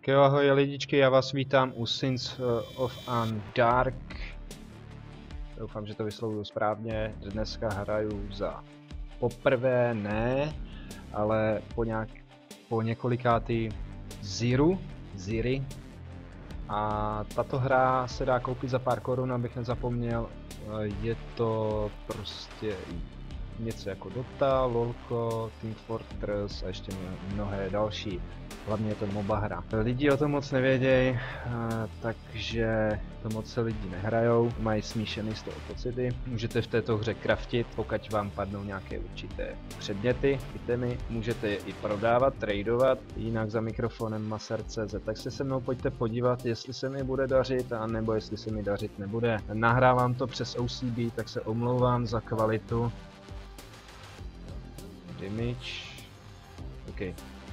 Tak jo, ahoj lidičky, já vás vítám u Sins of Dark. Doufám, že to vyslovuju správně. Dneska hraju za poprvé, ne, ale po několikátý Ziri. A tato hra se dá koupit za pár korun, abych nezapomněl. Je to prostě něco jako Dota, Lolko, Team Fortress a ještě mnohé další. Hlavně je to MOBA hra. Lidi o tom moc nevědějí, takže to moc se lidi nehrajou, mají smíšený z toho pocity. Můžete v této hře craftit, pokud vám padnou nějaké určité předměty, itemy, můžete je i prodávat, tradovat, jinak za mikrofonem Maser.cz. Tak se mnou pojďte podívat, jestli se mi bude dařit, anebo jestli se mi dařit nebude. Nahrávám to přes OCB, tak se omlouvám za kvalitu. Damage. OK.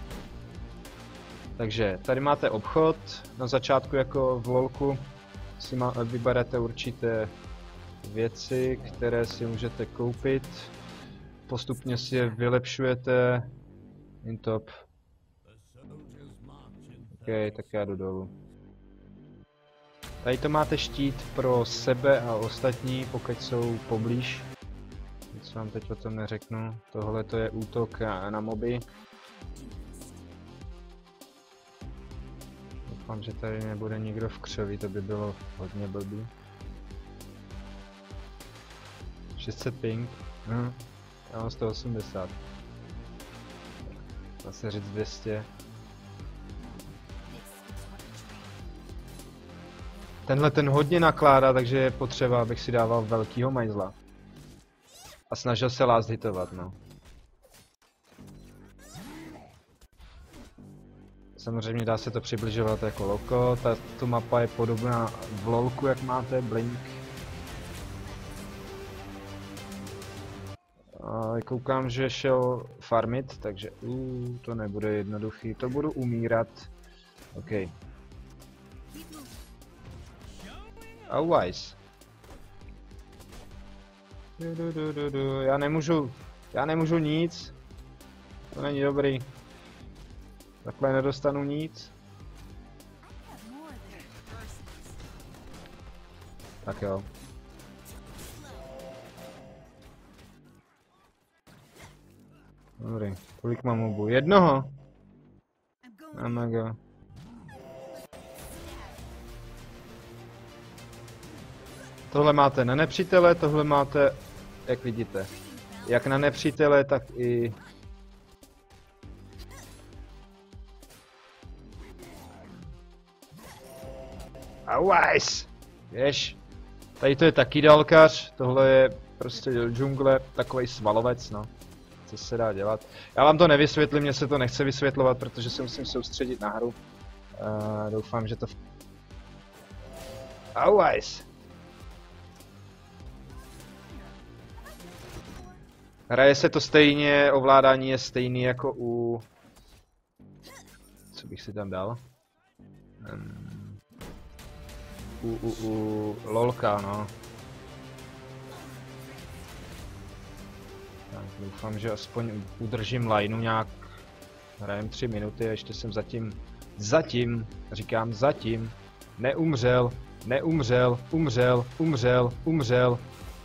Takže tady máte obchod, na začátku jako v LOLku si vyberete určité věci, které si můžete koupit. Postupně si je vylepšujete. In top. OK, tak já jdu dolů. Tady to máte štít pro sebe a ostatní, pokud jsou poblíž. Nic vám teď o tom neřeknu. Tohle to je útok na moby. Doufám, že tady nebude nikdo v křoví, to by bylo hodně blbý. 600 ping. Já mám 180. Zase říct 200. Tenhle ten hodně nakládá, takže je potřeba, abych si dával velkýho majzla. A snažil se last hitovat, no. Samozřejmě dá se to přibližovat jako loko, tato mapa je podobná v LOLku, jak máte Blink. A koukám, že šel farmit, takže to nebude jednoduchý, to budu umírat. OK. Always. Já nemůžu nic. To není dobrý. Takhle nedostanu nic. Tak jo. Dobrý, kolik mám mobu? Jednoho? Amago. Tohle máte na nepřítele, tohle máte, jak vidíte, jak na nepřítele, tak i... Always! Jež. Tady to je taky dálkař, tohle je prostě džungle, takovej svalovec, no. Co se dá dělat. Já vám to nevysvětlím, mně se to nechce vysvětlovat, protože se musím soustředit na hru. Doufám, že to... Always! Hraje se to stejně, ovládání je stejný jako u... Co bych si tam dal? U LOLka, no. Tak, doufám, že aspoň udržím lineu nějak. Hrajem 3 minuty a ještě jsem zatím, neumřel.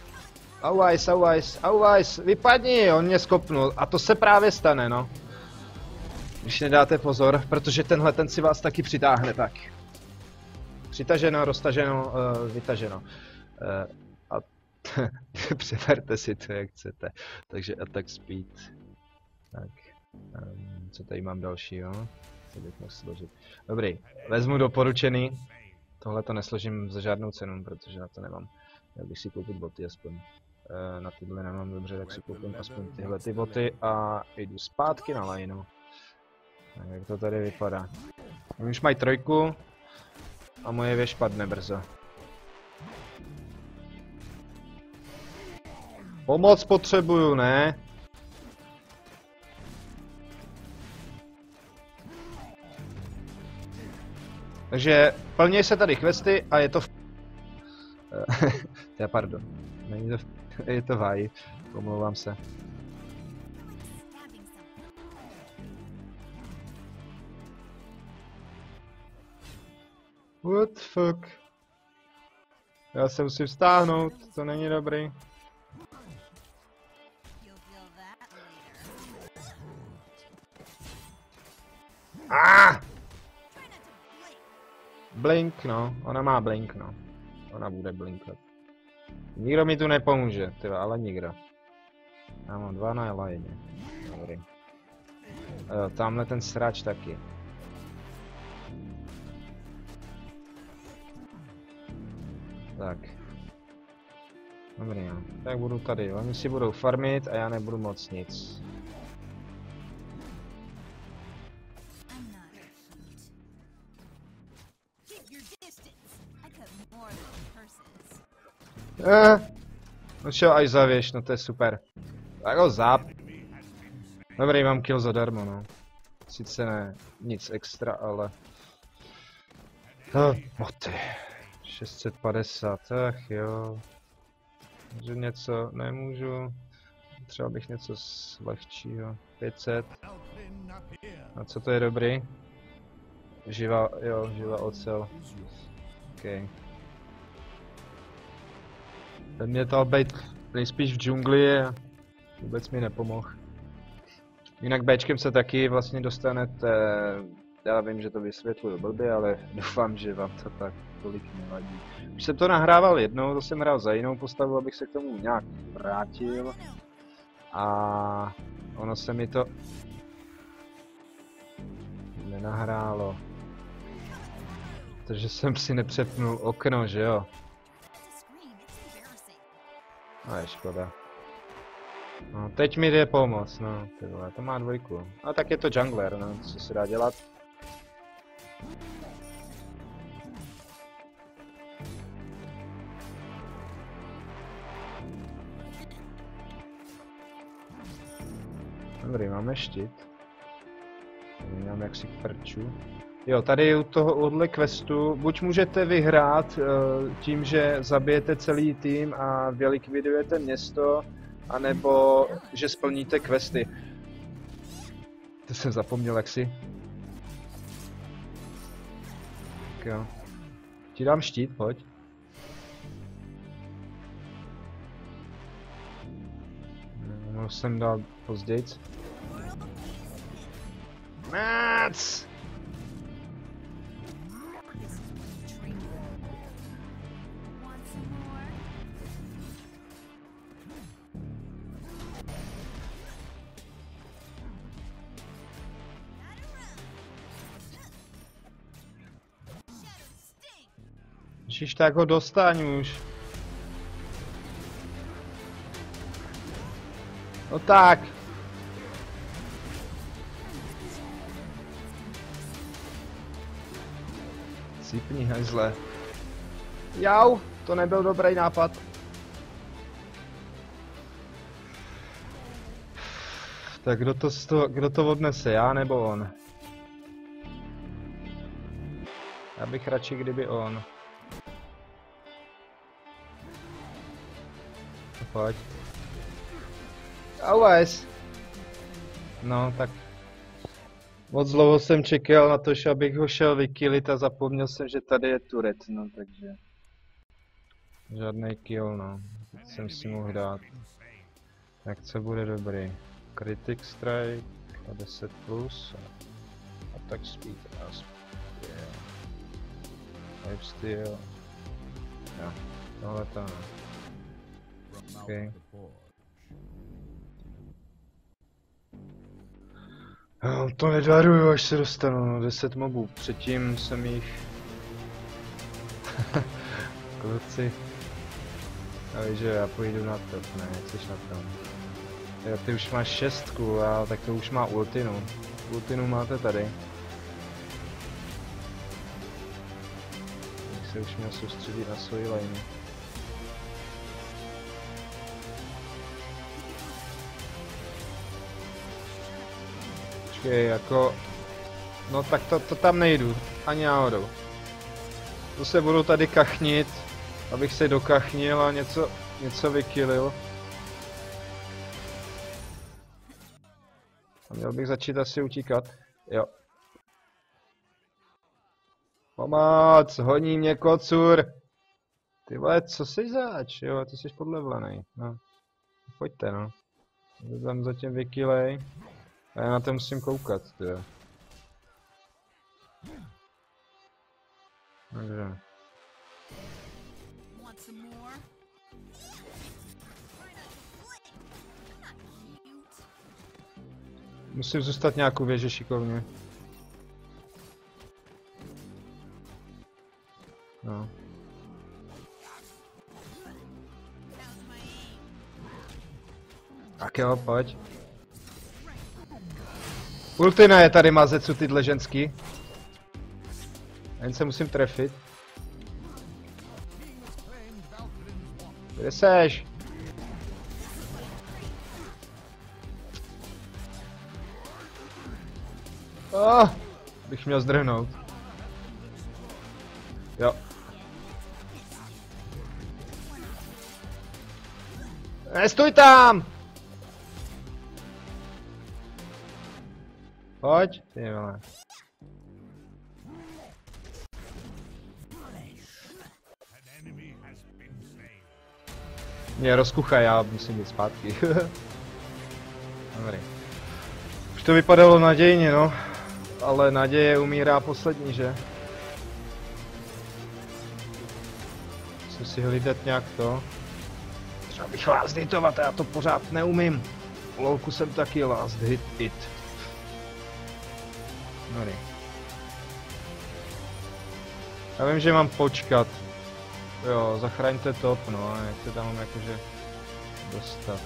Always, vypadni, on mě skopnul a to se právě stane, no. Když nedáte pozor, protože tenhle ten si vás taky přitáhne, tak. Přitaženo, roztaženo, vytaženo. A převerte si to, jak chcete. Takže attack speed. Tak. Co tady mám dalšího? Co bych mohl složit? Dobrý, vezmu doporučený. Tohle to nesložím za žádnou cenu, protože na to nemám. Měl bych si koupit boty aspoň. Na tyhle nemám dobře, tak si koupím aspoň tyhle ty boty a jdu zpátky na lineu. Tak jak to tady vypadá. Oni už mají 3. A moje věž padne brzo. Pomoc potřebuju, ne? Takže plní se tady questy a je to pardon. Není to je to v háji. Omlouvám se. What the fuck? Já se musím stáhnout, to není dobrý. Ah! Blink, no. Ona má blink, no. Ona bude blinkat. Nikdo mi tu nepomůže, tyva, ale nikdo. Já mám 2 na line. Dobrý. Tamhle ten srač taky. Tak. Dobrý, no. Tak budu tady. Oni si budou farmit a já nebudu moc nic. No šel až zavěš, no to je super. Tak ho zap. Dobrý, mám kill zadarmo, no. Sice ne, nic extra, ale... ty. 650, ach jo. Můžu něco, nemůžu. Třeba bych něco lehčího. 500. A co to je dobrý? Živá ocel. OK. Ten mě to být nejspíš v džungli a vůbec mi nepomohl. Jinak Bčkem se taky vlastně dostanete, já vím, že to vysvětluju blbě, ale doufám, že vám to tak tolik nevadí. Už jsem to nahrával jednou, to jsem hrál za jinou postavu, abych se k tomu nějak vrátil. A ono se mi to nenahrálo. Takže jsem si nepřepnul okno, že jo? No je škoda. No, teď mi jde pomoc, no, ty vole, to má 2. A tak je to jungler, no, co se dá dělat. Dobrý, máme štít. Mám jaksi k prču. Jo, tady u tohohle questu buď můžete vyhrát tím, že zabijete celý tým a vylikvidujete město, anebo že splníte questy. To jsem zapomněl jaksi. Tak jo. Ti dám štít, pojď. Mohl jsem dát později. Mác! Ježiš, tak ho dostaň už. No tak. Sypni, hajzle. Jau, to nebyl dobrý nápad. Tak kdo to odnese, já nebo on? Já bych radši, kdyby on. Pojď. Always. No, tak. Moc dlouho jsem čekal na to, že abych ho šel vykillit a zapomněl jsem, že tady je turret, no, takže. Žádný kill, no. Teď jsem si mohl dát. Tak co bude dobrý? Critic Strike a 10 plus. Attack Speed a Speed. Lifesteal. Jo, tohle to ne. Okay. To nedaruju, až se dostanu, no, 10 mobů. Předtím jsem jich... Kluci. A víš, že já půjdu na to, ne, jak jsi na tom. Jo, ty už máš 6, a tak to už má ultinu. Ultinu máte tady. Tak se už měl soustředit na svoji lane. Počkej, jako... No tak to tam nejdu, ani náhodou. To se budu tady kachnit, abych se dokachnil a něco vykillil. A měl bych začít asi utíkat. Jo. Pomoc, honí mě kocur. Ty vole, co jsi zač? Jo, ty jsi podlevlenej. No. Pojďte, no. Jde tam zatím vykylej. A já na to musím koukat, tyjo. Takže. Musím zůstat nějakou věži šikovně. No. Tak jo, pojď. Ultina je tady mazecu tyhle ženský. Jen se musím trefit. Kde seš? Bych měl zdrhnout. Jo. Nestůj tam! Pojď, ty vole. Mě rozkuchaj, já musím jít zpátky. Dobrý. Už to vypadalo nadějně, no. Ale naděje umírá poslední, že? Musím si hlídat nějak to. Třeba bych last hitovat, já to pořád neumím. U lolku jsem taky last hit. Dobrý. Já vím, že mám počkat. Jo, zachraňte top, no, jak se tam mám jakože dostat.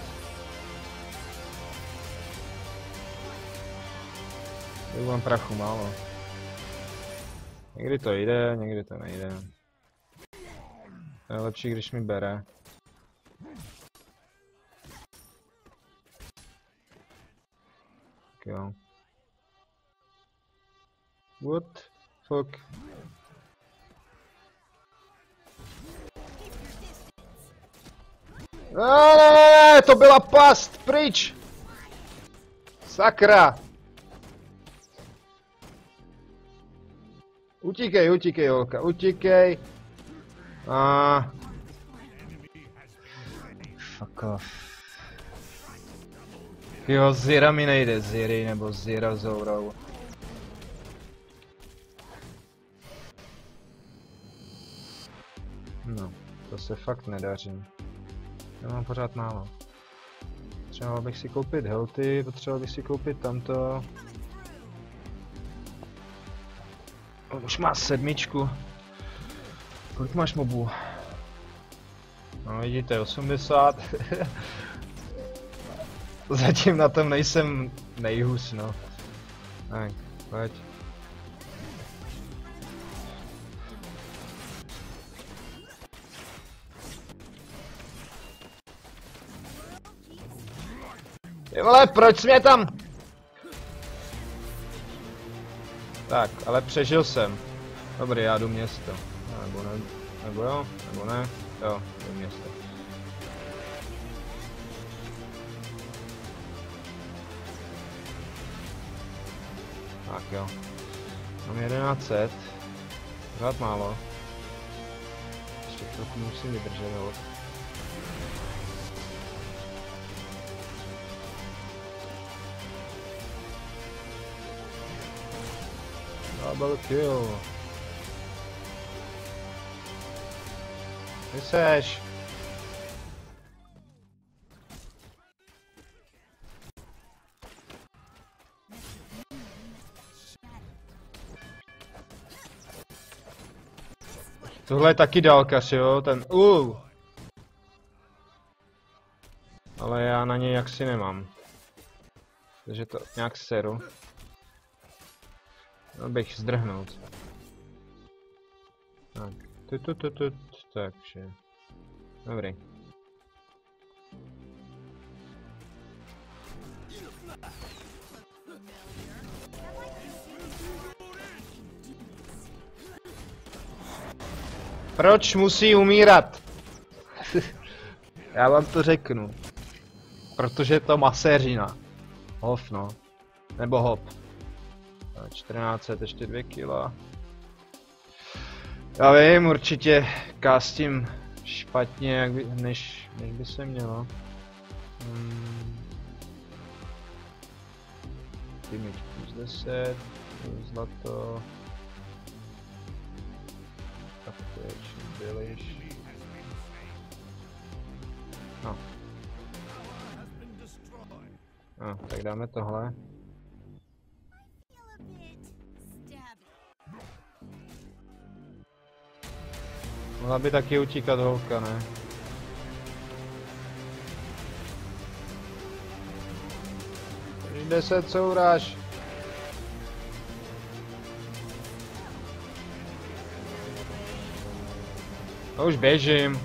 Tady mám prachu málo. Někdy to jde, někdy to nejde. To je lepší, když mi bere. Tak jo. What? Fuck. Ne, to byla past, pryč! Sakra! Utíkej, holka, utíkej! Fuck off. Jo, Zira mi nejde, Ziri nebo Zira Zourou. No, to se fakt nedaří. Já mám pořád málo. Potřeboval bych si koupit healthy, potřeboval bych si koupit tamto. On už má 7. Kolik máš mobů? No vidíte, 80. Zatím na tom nejsem nejhůř, no. Tak, pojď. Ty vole, proč jsi mě tam? Tak, ale přežil jsem. Dobrý, já jdu město. Nebo ne, nebo jo, nebo ne. Jo, jdu město. Tak jo. Mám 1100. Pořád málo. Ještě trochu musím vydržet, jo. Double kill. Kde seš? Tohle je taky dálkař, jo, ten Ale já na něj jaksi nemám. Takže to nějak seru. Měl bych zdrhnout. Tak, takže. Dobrý. Proč musí umírat? Já vám to řeknu. Protože je to maséřina. Hop, no. Nebo hop. 1400, ještě 2 kila. Já vím, určitě kástím špatně, než by se mělo. Damage plus 10, zlato. Application, Billish. No. No, tak dáme tohle. Mohla by taky utíkat holka, ne? Jde se, co uráž? No už běžím.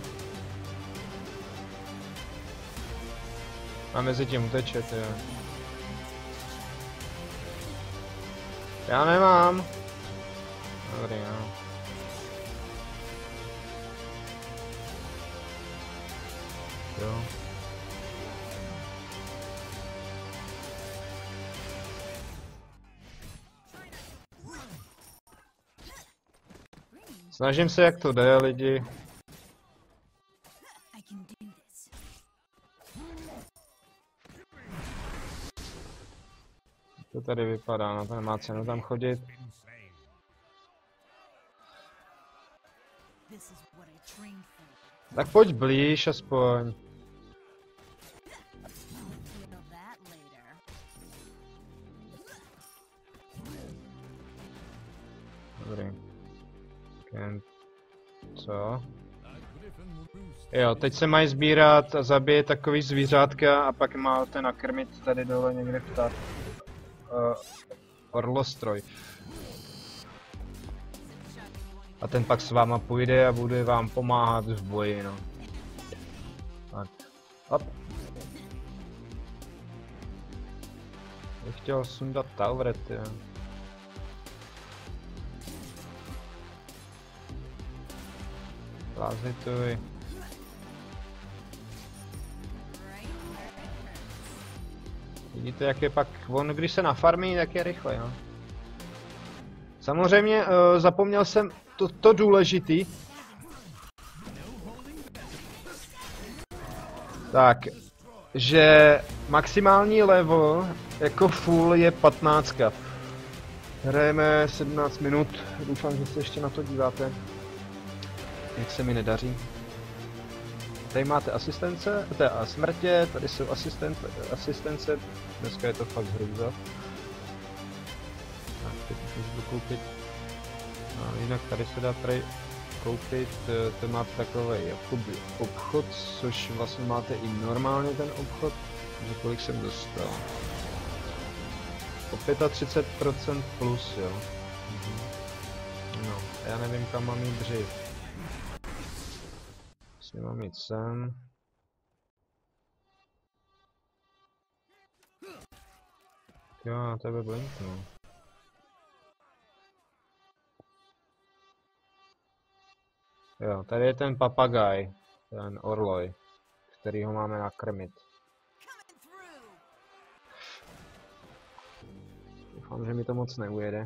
A mezi tím uteče, jo. Já nemám. Dobrý, no. Jo. Snažím se, jak to jde, lidi. To tady vypadá, no to nemá cenu tam chodit. Tak pojď blíž aspoň. Dobrý. Co? Jo, teď se mají sbírat a zabít takový zvířátka a pak máte nakrmit tady dole někde ptát. Orlostroj. A ten pak s váma půjde a bude vám pomáhat v boji, no. Tak. Hop. Bych chtěl sundat Tauret, jo. Lázituj. Vidíte, jak je pak on, když se nafarmí, tak je rychle, jo. Samozřejmě zapomněl jsem to důležitý. Tak, že maximální level jako full je 15. Hrajeme 17 minut, doufám, že se ještě na to díváte. Jak se mi nedaří. Tady máte asistence, teda smrtě, tady jsou asistence, dneska je to fakt hrůza. Tak, teď už můžu koupit. No, jinak tady se dá tady koupit, to máte takový obchod, což vlastně máte i normálně ten obchod, že kolik jsem dostal. O 35% plus, jo. No, já nevím, kam mám jít dřív. Vlastně mám jít sem. Jo, na tebe blinknu. Jo, tady je ten papagaj, ten orloj, který ho máme nakrmit. Doufám, že mi to moc neujede.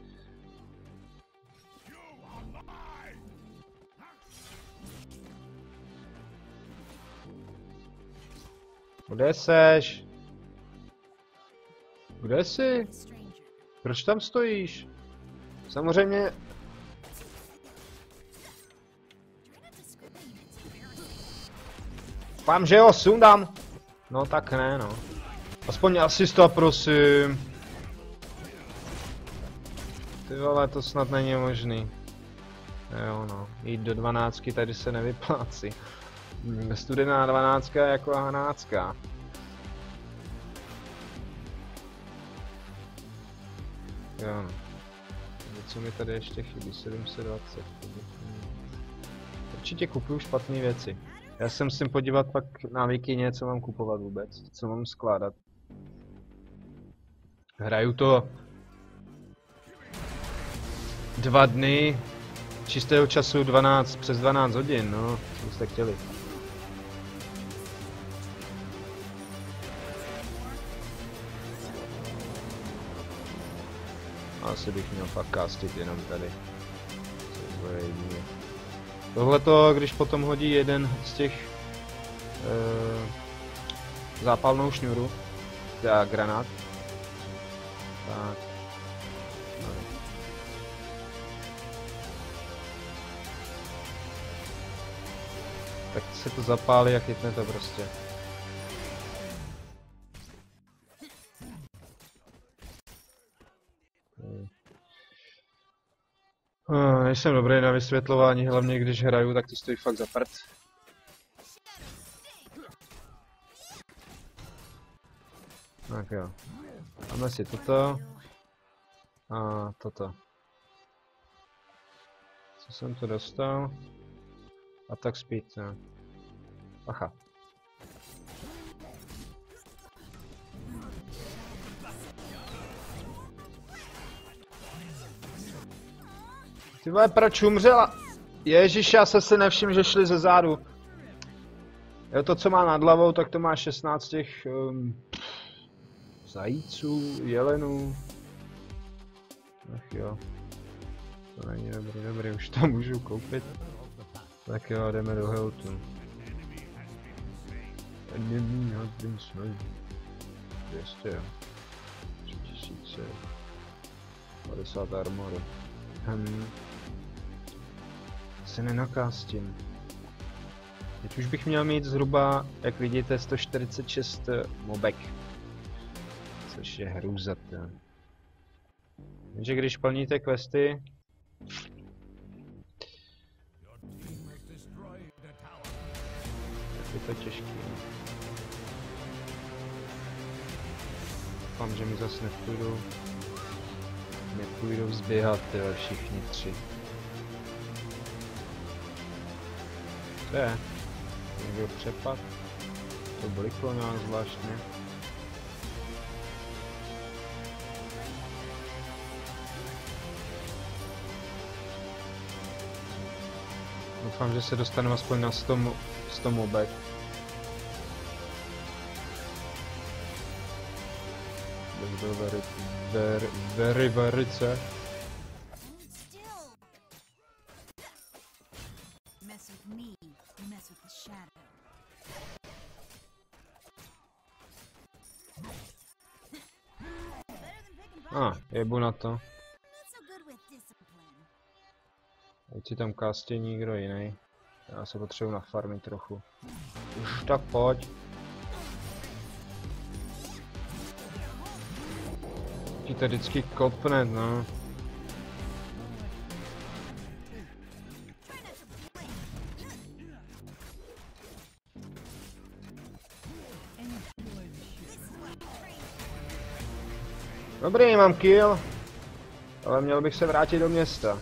Kde seš? Kde jsi? Proč tam stojíš? Samozřejmě... Vám, že jo, sundám. No tak ne, no. Aspoň asista, prosím. Ty vole, to snad není možný. Jo, no. Jít do 12 tady se nevyplácí. Studená 12 jako 12. Jo, no. Co mi tady ještě chybí? 720. Určitě kupuju špatné věci. Já se musím podívat pak na Wikině, co mám kupovat vůbec, co mám skládat. Hraju to 2 dny čistého času přes 12 hodin, no, co jste chtěli. Asi bych měl fakt castit jenom tady. Tohleto, když potom hodí jeden z těch zápalnou šňůru, teda granát, tak no. Tak se to zapálí a chytne to prostě. Nejsem dobrý na vysvětlování, hlavně když hraju, tak to stojí fakt za prd. Tak jo. Máme si toto. A toto. Co jsem to dostal? A tak speed, no. Aha. Ty vole, proč umřela? Ježiš, já se nevšiml, že šli ze zádu. Jo, to, co má nad hlavou, tak to má 16 těch zajíců, jelenů. Ach jo. To není dobrý, už to můžu koupit. Tak jo, jdeme do Heltu. Enemy has been slain. 200 jo. 3000. 50 armoru. Se nenakástím. Teď už bych měl mít zhruba, jak vidíte, 146 mobek. Což je hrůza. Takže když plníte questy, tak je to těžký. Doufám, že mi zase nepůjdou zběhat všichni tři. Co je? Někdo přepad? To bliklo nějak zvláštně. Doufám, že se dostanu aspoň na 100 mobek. Byl velice. Jebu na to. Ať si tam kástí nikdo jiný. Já se potřebuji nafarmit trochu. Už tak pojď. Ti to vždycky kopne, no. Dobrý, mám kill. Ale měl bych se vrátit do města.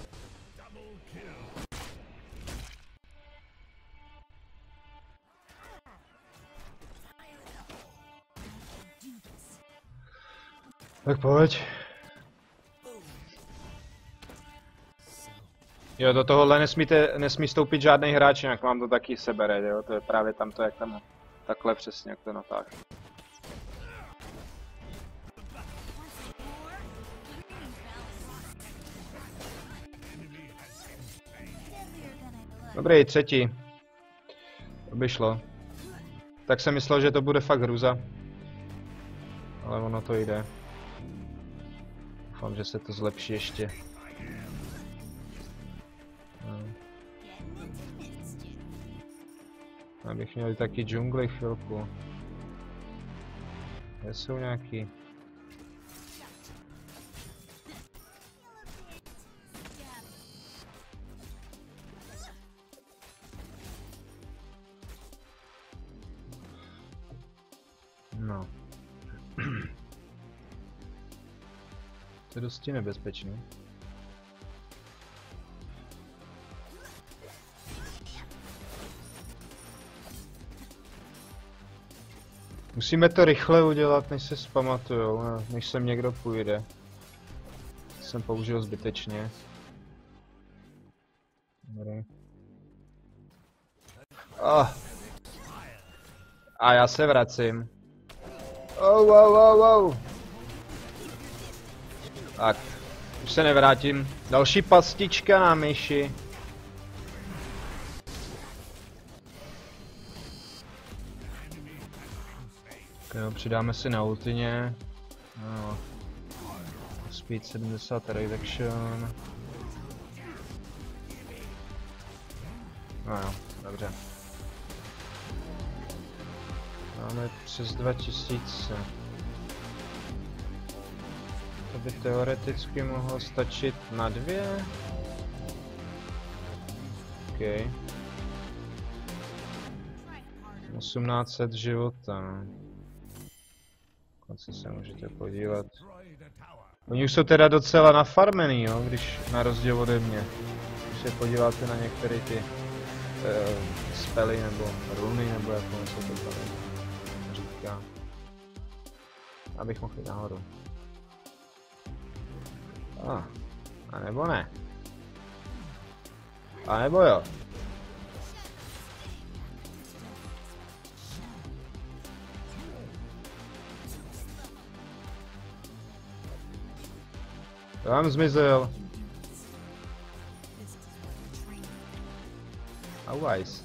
Tak pojď. Jo, do tohohle nesmí stoupit žádný hráč, jinak vám to taky sebere, jo, to je právě tamto, jak tam takhle přesně, jak to natáhne. Dobrý, třetí. To by šlo. Tak jsem myslel, že to bude fakt hruza. Ale ono to jde. Doufám, že se to zlepší ještě. Abych měl taky džungli chvilku. Kde jsou nějaký? No. To je dosti nebezpečný. Musíme to rychle udělat, než se zpamatujou, než sem někdo půjde. Jsem použil zbytečně. Dobrý. A já se vracím. Tak, už se nevrátím. Další pastička na myši. Jo, přidáme si na ultině. No. Speed 70 reduction. No jo, dobře. Máme přes 2000. To by teoreticky mohlo stačit na 2. OK. 1800 života. Konce se můžete podívat. Oni už jsou teda docela nafarmený, jo, když na rozdíl ode mě. Když se podíváte na některé ty spely nebo runy, nebo jak se to tady říká. Abych mohl jít nahoru. A nebo ne. A nebo jo. Tam zmizel. A wise.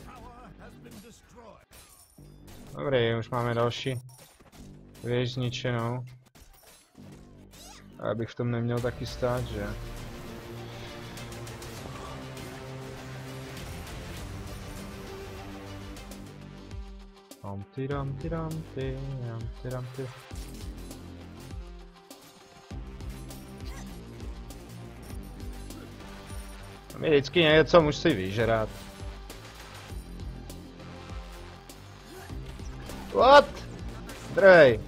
Dobrý, už máme další věž zničenou. A abych v tom neměl taky stát, že? Ty. Mě vždycky něco musí vyžrat. What? Drej.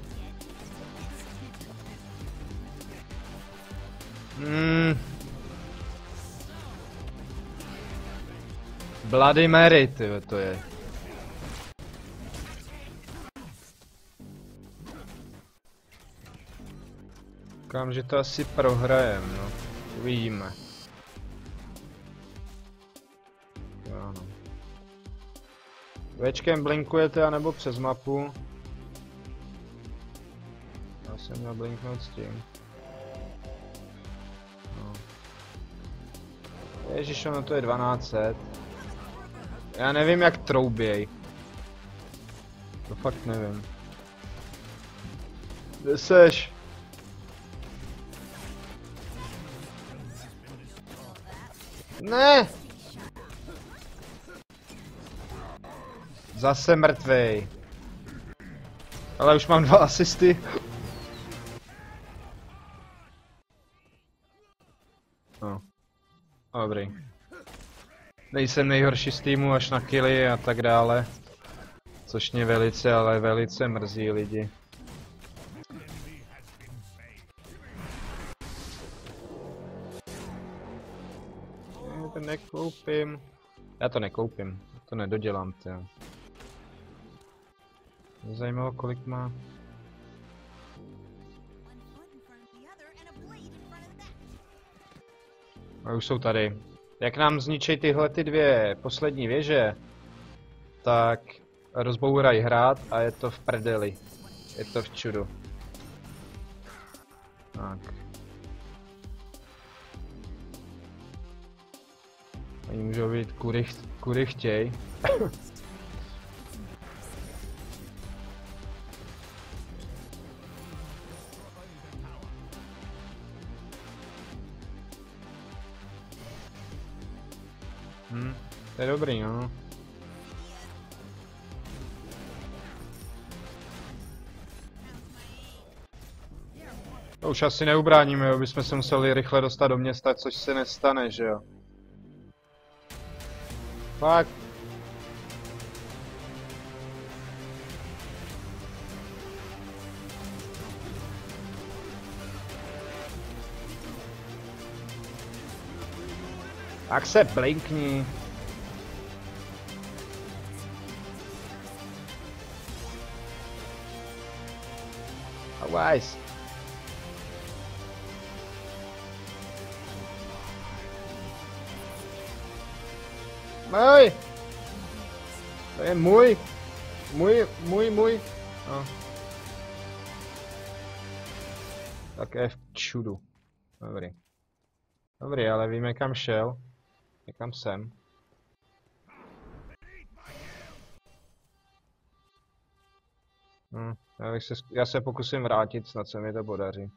Bloody Mary, tyjo, to je. Říkám, že to asi prohrajem, no. Uvidíme. Jo, no. Včkem blinkujete, anebo přes mapu. Já jsem měl blinknout s tím. No. Ježiš, ono to je 1200. Já nevím, jak trouběj. To fakt nevím. Kde seš? Ne! Zase mrtvej. Ale už mám 2 asisty. No. Dobrý. Nejsem nejhorší z týmu až na killy a tak dále. Což mě velice, ale velice mrzí lidi. Já to nekoupím. Já to nekoupím. To nedodělám, tyjo. Mě zajímalo, kolik má. A už jsou tady. Jak nám zničej tyhle ty 2 poslední věže, tak rozbourají hrad a je to v prdeli. Je to v čudu. Tak. Oni můžou být kudy chtěj. To je dobrý, no. To už asi neubráníme, jo, bychom se museli rychle dostat do města, což se nestane, že jo. Fakt. Tak se blinkni. Wise. Můj! To je můj! Můj! No. Tak je v čudu. Dobrý. Dobrý, ale víme kam šel. Někam sem. Já se pokusím vrátit, snad se mi to podaří.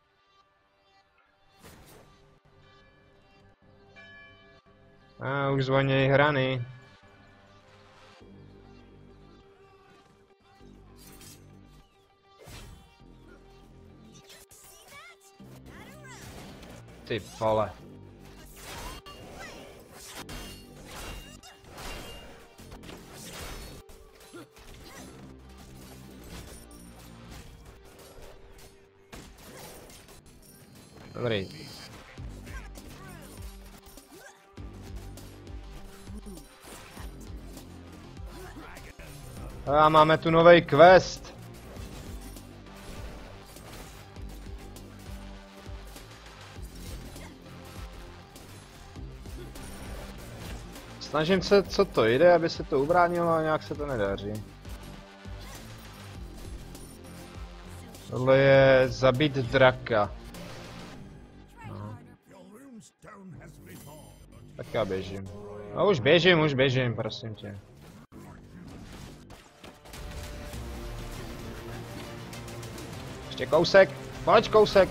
Už zvonějí hrany. Ty vole. Dobrý. A máme tu nový quest. Snažím se, co to jde, aby se to ubránilo, a nějak se to nedaří. Tohle je zabít draka. No. Tak já běžím. No už běžím, prosím tě. Ještě kousek, pojď kousek.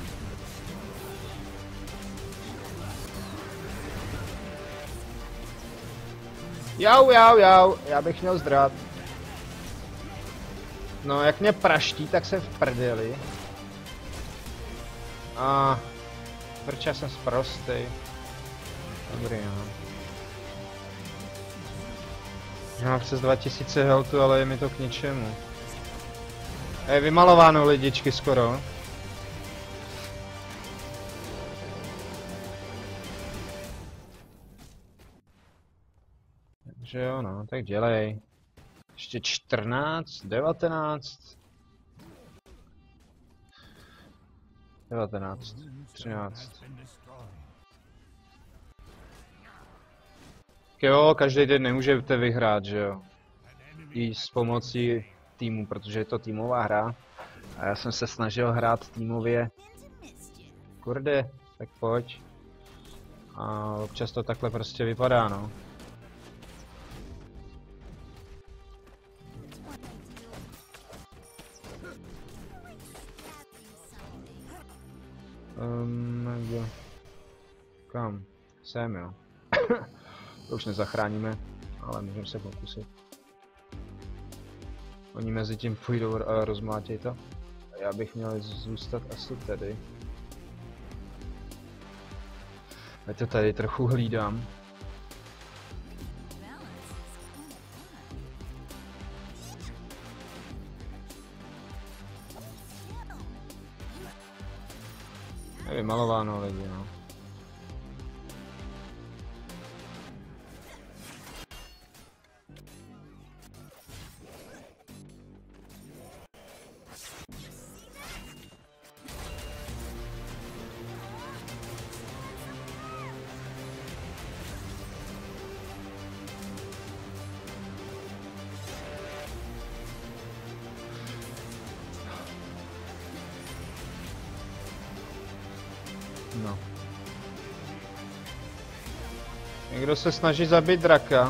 Jau, já bych měl zdrát. No, jak mě praští, tak jsem v prdeli. A proč já jsem sprostej. Dobrý, no. Já mám přes 2000 healthu, ale je mi to k ničemu. Je vymalováno lidičky skoro. Takže jo, no, tak dělej. Ještě 14, 19. 19, 13. Jo, každý den nemůžete vyhrát, že jo. I s pomocí týmu, protože je to týmová hra. A já jsem se snažil hrát týmově. Kurde, tak pojď. A občas to takhle prostě vypadá, no. Kam? Sem, jo. To už nezachráníme, ale můžeme se pokusit. Oni mezi tím půjdou a rozmlátěj to. A já bych měl zůstat asi tady. Já to tady trochu hlídám. Je vymalováno lidi, no. No. Někdo se snaží zabít draka.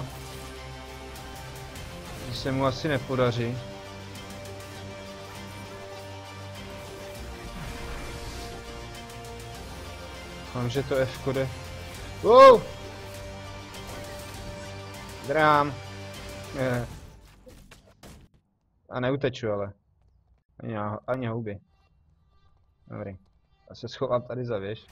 To se mu asi nepodaří. Doufám, že to F jde. Drám. A neuteču, ale. Ani houby. Dobrý. Já se schovám tady za věž.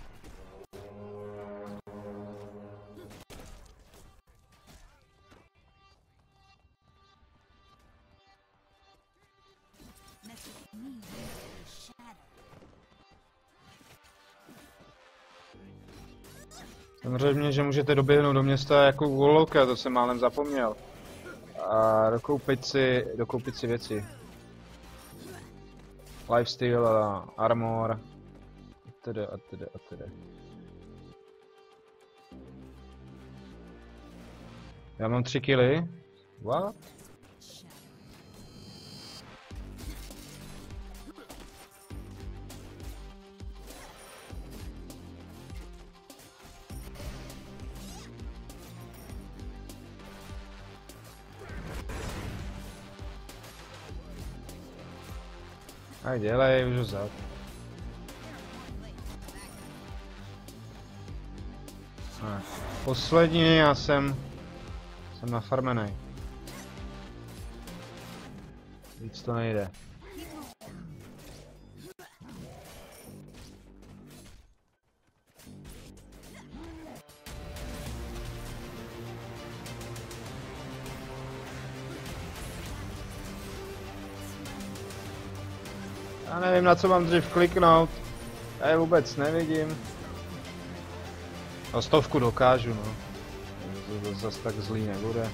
Samozřejmě, že můžete doběhnout do města jako u Louka, to jsem málem zapomněl. A dokoupit si věci. Lifesteal a armor. Atd. Já mám 3 killy. What? A dělej, už vzad. Poslední, já jsem nafarmenej. Víc to nejde. Já nevím, na co mám dřív kliknout. Já je vůbec nevidím. No 100 dokážu, no. To zase tak zlý nebude.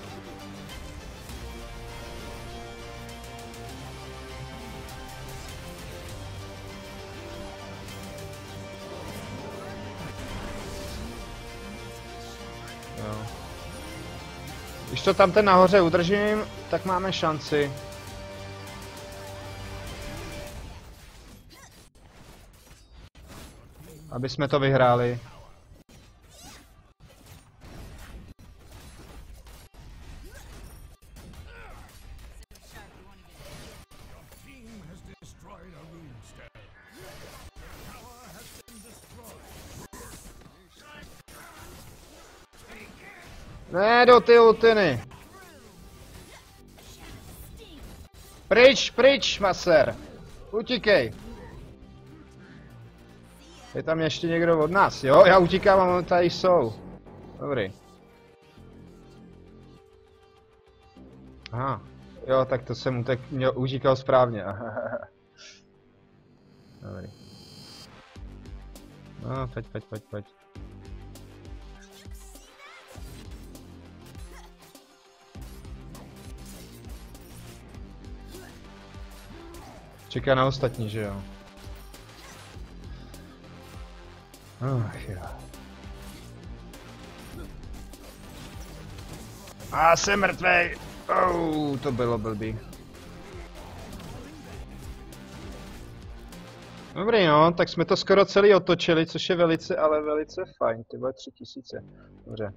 Jo. Když to tam ten nahoře udržím, tak máme šanci. Aby jsme to vyhráli. Ne, do ty ultiny. Pryč, pryč, maser. Utíkej. Je tam ještě někdo od nás, jo? Já utíkám a oni tady jsou. Dobrý. Aha. Jo, tak to jsem utíkal správně. Dobrý. No, pojď. Čeká na ostatní, že jo? Ach jo. A jsem mrtvej! To bylo blbý. Dobrý no, tak jsme to skoro celý otočili, což je velice, ale velice fajn. Ty bude 3000. Dobře.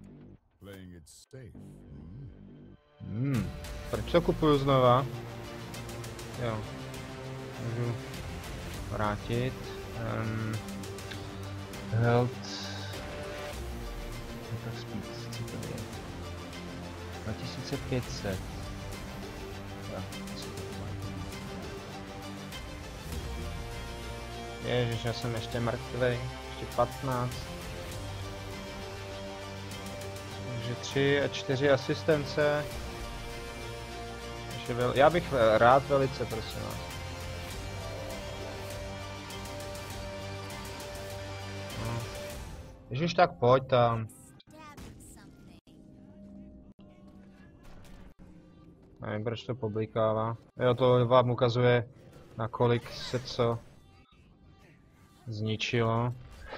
Proč to kupuju znova? Jo. Můžu vrátit. Health. Tak speed, co to je? 2500. Ježiš, já jsem ještě mrtvej. Ještě 15. Takže 3 a 4 asistence. Já bych rád velice, prosím vás. Ježiš, tak pojď tam. Nevím, proč to poblikává. Jo, to vám ukazuje, na kolik se co zničilo.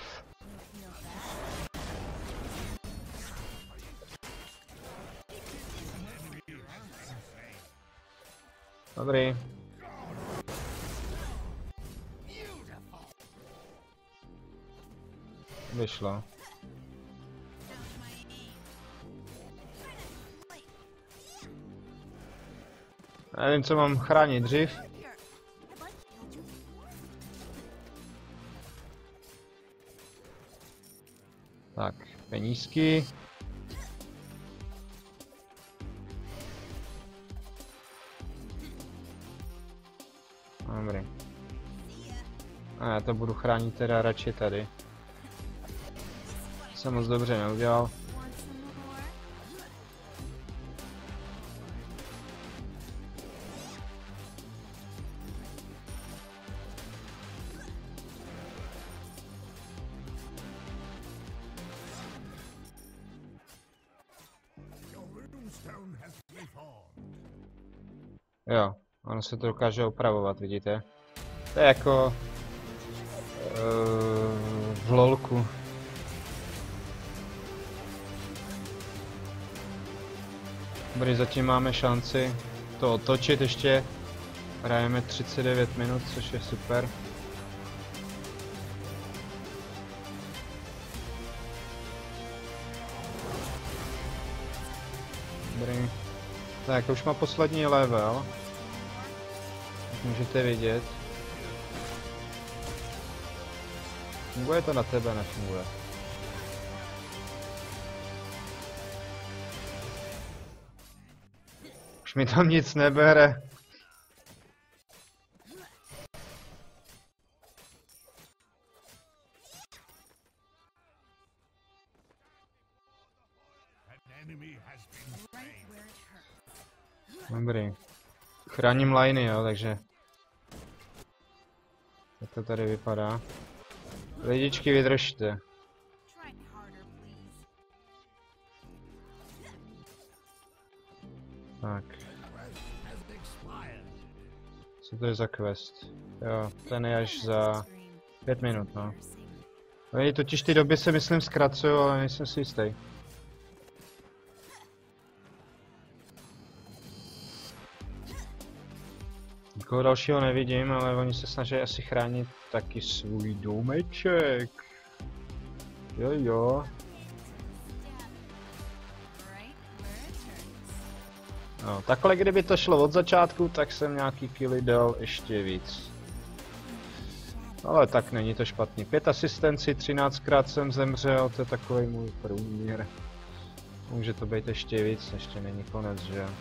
Dobrý. Vyšlo. Nevím, co mám chránit dřív. Tak, penízky. Dobrý. A já to budu chránit teda radši tady. Jsem moc dobře neudělal. Jo, ono se to dokáže opravovat, vidíte? To je jako v lolku. Dobrý, zatím máme šanci to otočit ještě. Hrajeme 39 minut, což je super. Dobrý. Tak, už má poslední level. Jak můžete vidět. Funguje to na tebe, nefunguje. Už mi tam nic nebere. Dobrý. Chráním liney, jo, takže... Jak to tady vypadá? Lidičky, vydržte. Tak. Co to je za quest? Jo, ten je až za 5 minut, no. Oni totiž ty doby se myslím zkracují, ale nejsem si jistý. Nikoho dalšího nevidím, ale oni se snaží asi chránit taky svůj domeček. Jo. No, takhle kdyby to šlo od začátku, tak jsem nějaký killy dal ještě víc. Ale tak není to špatný. 5 asistenci, 13krát jsem zemřel, to je takový můj průměr. Může to být ještě víc, ještě není konec, že jo.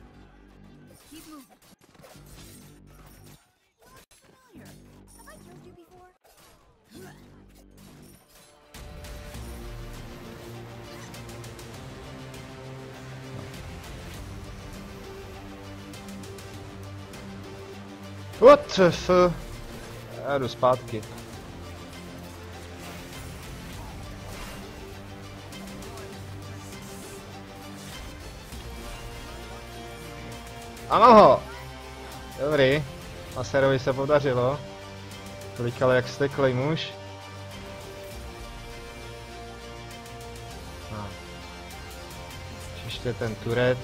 What the f... Já jdu zpátky. Ano ho! Dobrý. Maserovi se podařilo. Klikal jak steklej muž. No. Ještě ten turet.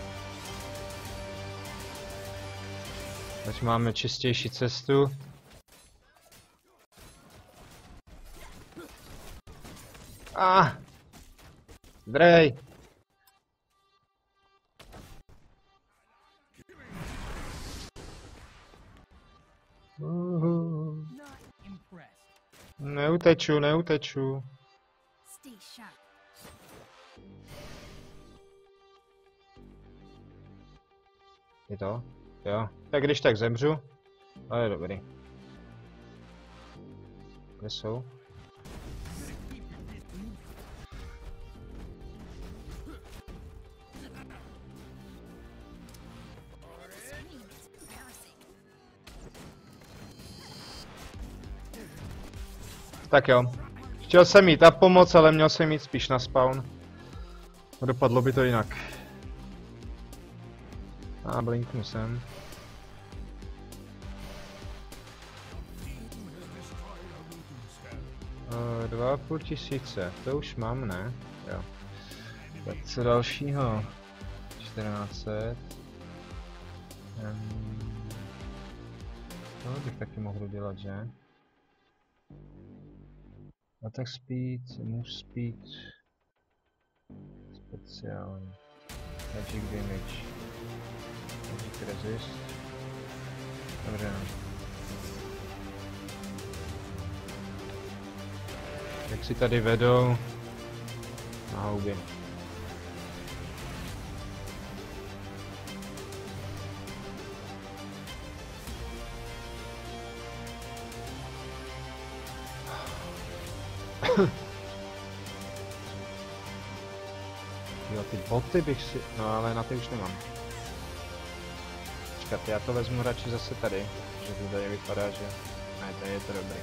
Teď máme čistější cestu. Drej! Neuteču. Je to? Jo. Tak když tak zemřu. Ale je dobrý. Kde jsou? Tak jo. Chtěl jsem jít na pomoc, ale měl jsem jít spíš na spawn. Dopadlo by to jinak. Blinknu sem. 2500, to už mám, ne? Jo. Tak co dalšího? 1400. To bych taky mohl dělat, že? Attack speed, move speed, speciální, magic damage, magic resist. Dobře. Jak si tady vedou na houby. Jo, ty boty bych si... No ale na ty už nemám. Počkat, já to vezmu radši zase tady, že to tady vypadá, že... Ne, tady je to dobrý.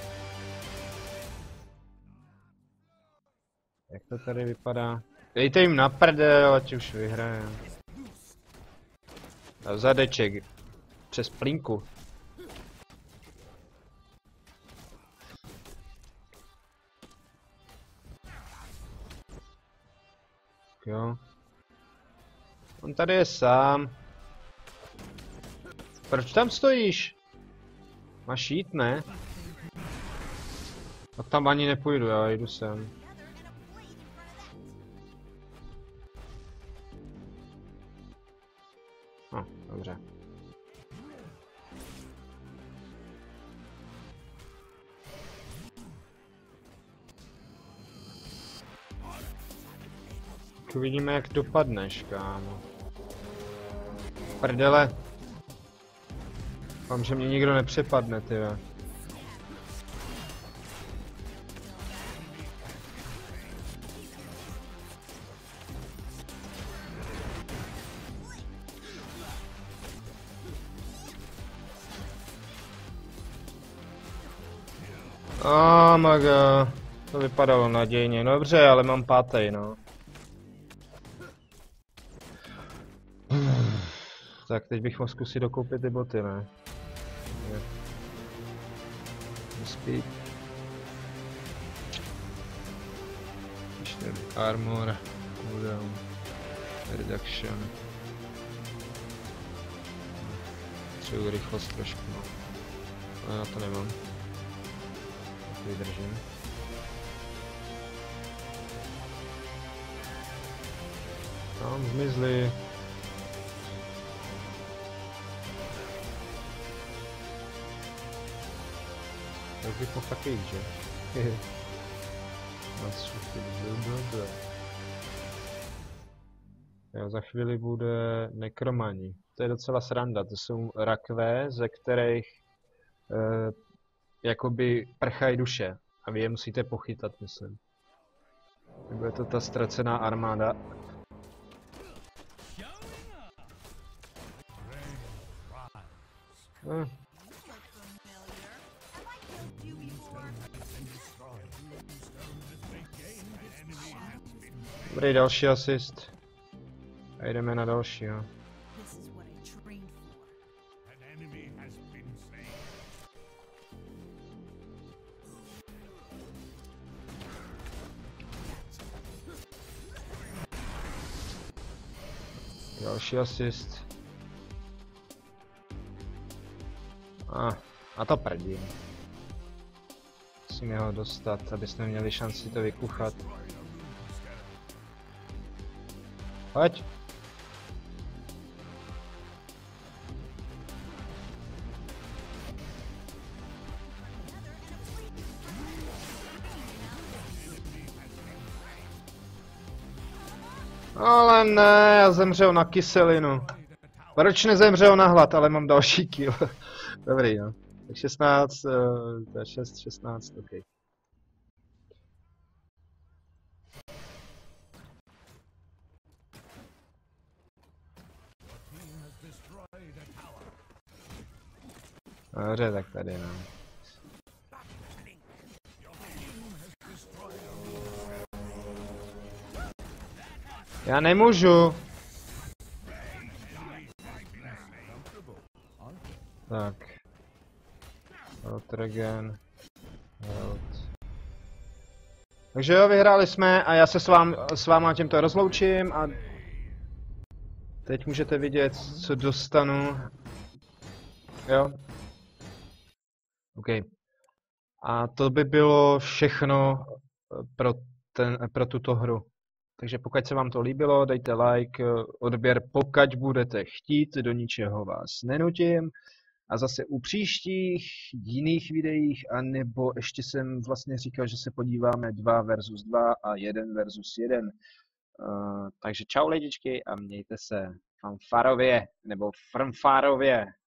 Jak to tady vypadá? Dejte jim na prdel, ať už vyhrajem. A zadeček. Přes plínku. Jo. On tady je sám. Proč tam stojíš? Máš jít, ne? A tam ani nepůjdu, já jdu sem. No, dobře. Tak uvidíme, jak dopadneš, kámo. Prdele. Doufám, že mě nikdo nepřepadne, tyhle. Oh my god. To vypadalo nadějně. No dobře, ale mám pátej, no. Tak teď bych mohl zkusit dokoupit ty boty, ne? Speed. Armor. Cooldown. Reduction. Potřebuji rychlost trošku, no. Ale já to nemám. Vydržím. Tam zmizli. Tak bych mohl taky jít, že? Jo, za chvíli bude nekromani. To je docela sranda, to jsou rakve, ze kterých jakoby prchají duše. A vy je musíte pochytat, myslím. Nebo je to ta ztracená armáda. Dobrý, další asist. A jdeme na dalšího. Další asist. A to prdím. Musíme ho dostat, aby jsme měli šanci to vykuchat. Pojď! Ale ne, já zemřel na kyselinu. Proč nezemřel na hlad, ale mám další kill. Dobrý, no. Tak 16, to je 6, 16, ok. Dobře, tak tady, no. Já nemůžu. Tak. Regen. Takže jo, vyhráli jsme a já se s váma tímto rozloučím a teď můžete vidět, co dostanu. Jo. OK. A to by bylo všechno pro tuto hru. Takže pokud se vám to líbilo, dejte like, odběr, pokud budete chtít, do ničeho vás nenutím. A zase u příštích jiných videích, anebo ještě jsem vlastně říkal, že se podíváme 2 versus 2 a 1 versus 1. Takže čau lidičky a mějte se fanfarově, nebo frmfárově.